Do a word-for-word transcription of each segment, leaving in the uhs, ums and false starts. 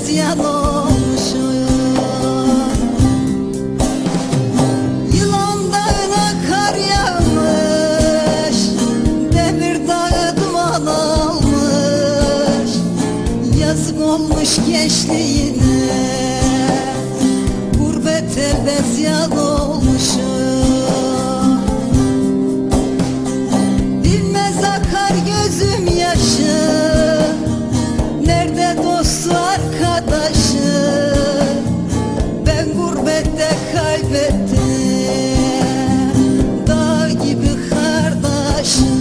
ziyan olmuşum. Yılan dağına kar yağmış, demir dağı duman almış. Yazık olmuş gençliğine, gurbet elde ziyan olmuşum. Dinmez akar gözüm yaşı, nerede dostu arkadaşı? Ben gurbette kaybettim dağ gibi kardeşim.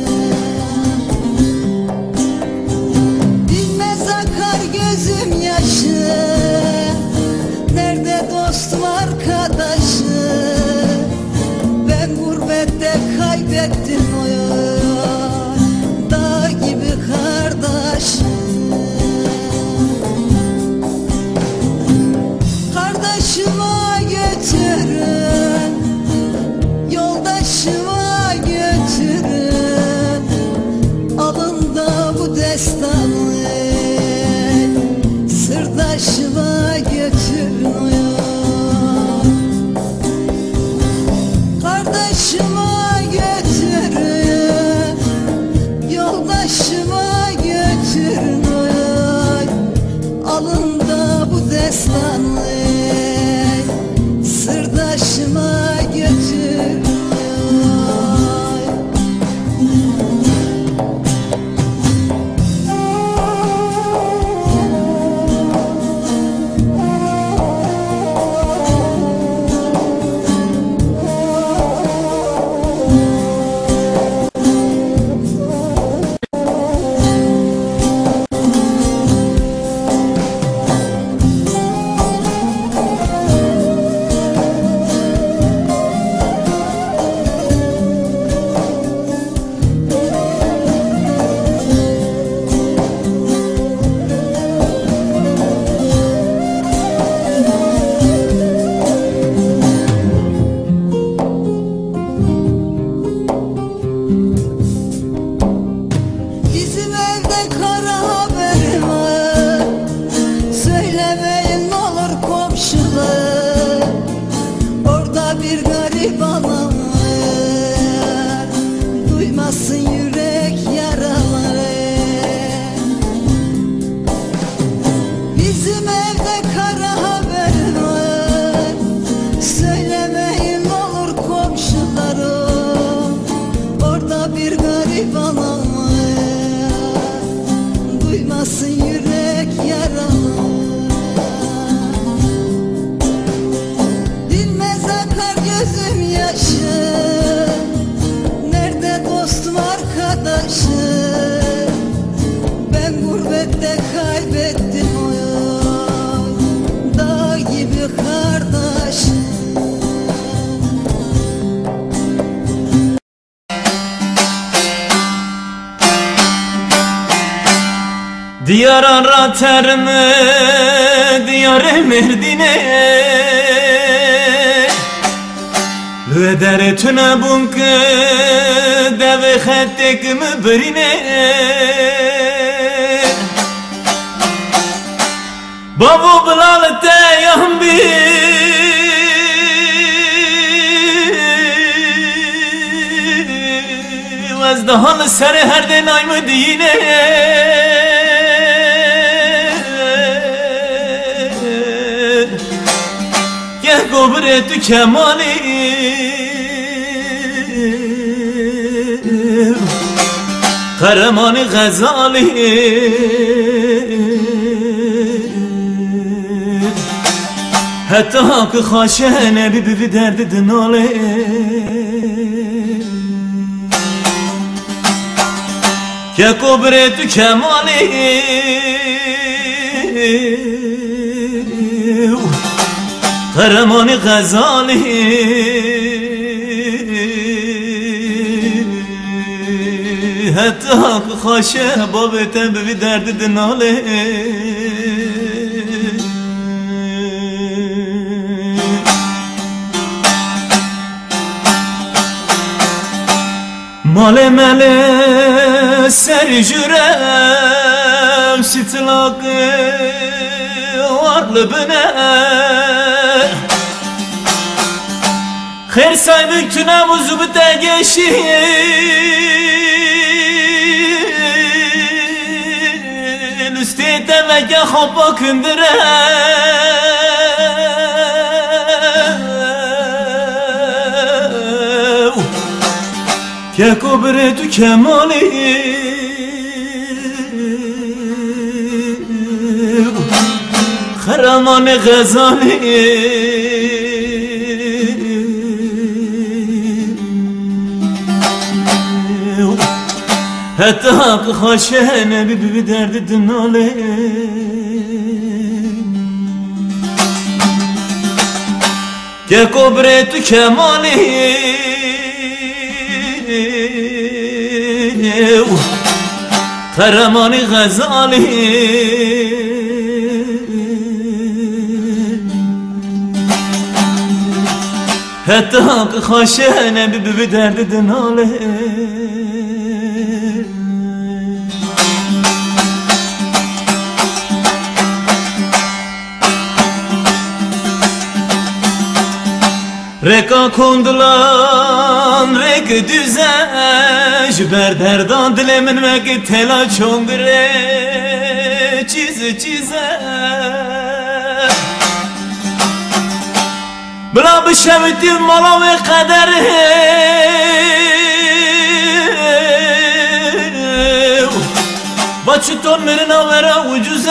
Dinmez akar gözüm yaşı, nerede dostum arkadaşı? Ben gurbette kaybettim oy dağ gibi kardeşim. Kardeşime götürün, yoldaşıma götürün, alın da bu destanı sırdaşıma götürün oy. Kardeşime götürün, yoldaşıma götürün oy, alın da bu destanı sırdaşıma götürün oy. Bizim evde kara haber var, söylemeyin ne olur komşular. Orada bir garip anam var, duymasın yürek yaraları. Bizim evde kara haber var, söylemeyin ne olur komşularım. Orada bir garip anam var, duymasın yürek yaralı. Dinmez akar gözüm yaşı, nerede dostum arkadaşı? Ben gurbette kaybettim oy dağ gibi kardeşim. Diyar aratır mı diyar Merdin'e, Lüder tüne bunke deve xettek mi birine. Babu bilal te yahbi Vazdahan seri her den ay mı dine. Gobre tu kemali Kahramanı Gazali Hatta ki haşene bi bi derdi dinale. Ke gobre tu kemali Kahramanı Gazali Hatta haşe babete bir derdi dinale. Male mele ser jürem sitlakı bine خیر سایبک تو نموزو بده گشی لسته تمکه خواب با کندره که کبره تو کمالی خرمان غزالی حتی حق خواشه نبی بی درد دناله که کبره تو کمالی خرمانی غزالی حتی حق خواشه نبی بی درد دناله رکا کندلان رک düze جبر دردان دل من مگه تلا چونگره چیز چیزه بلا بشمتی مالا و قدر با چطور مرنا ورا وجوزه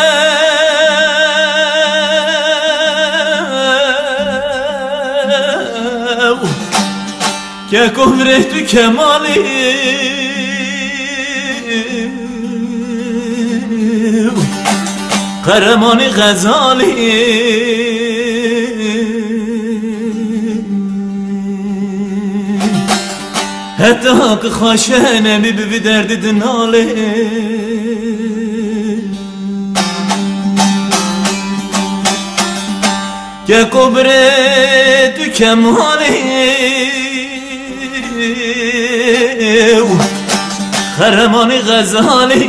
که کفره تو کمالی قهرمانی غزالی حتی حق خواشه نمی بی درد دناله که کبره تو کمالی خرمانی غزالی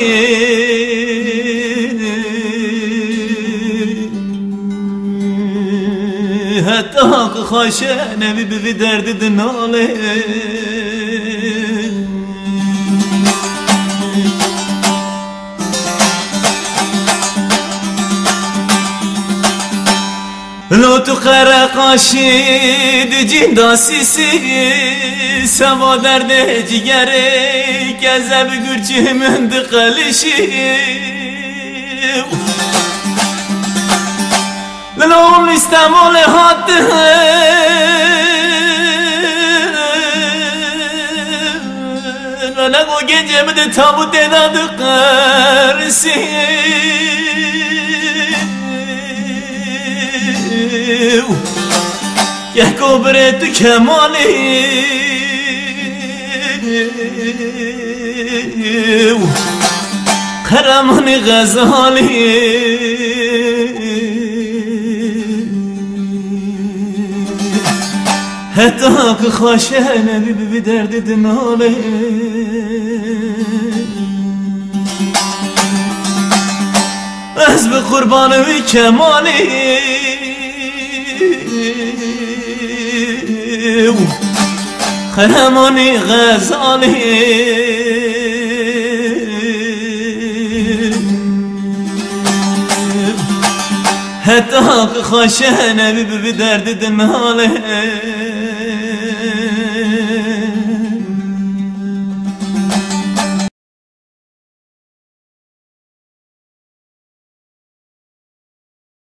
حتی حق خواشه نمی بی درد دناله لو تو قرقاشی دی جندا سیسی سوا درد جگره کذب گرچه من دقلشی لو استعمال حد نگو گنجه بده تابوت داد قرسی که کبره تو کمالی قهرمانی غزالی حتی حق خواشه نبی بی درد دناله از به قربانوی کمالی قهرمانی غزالی حتی حق خواشه نبی بی درد دناله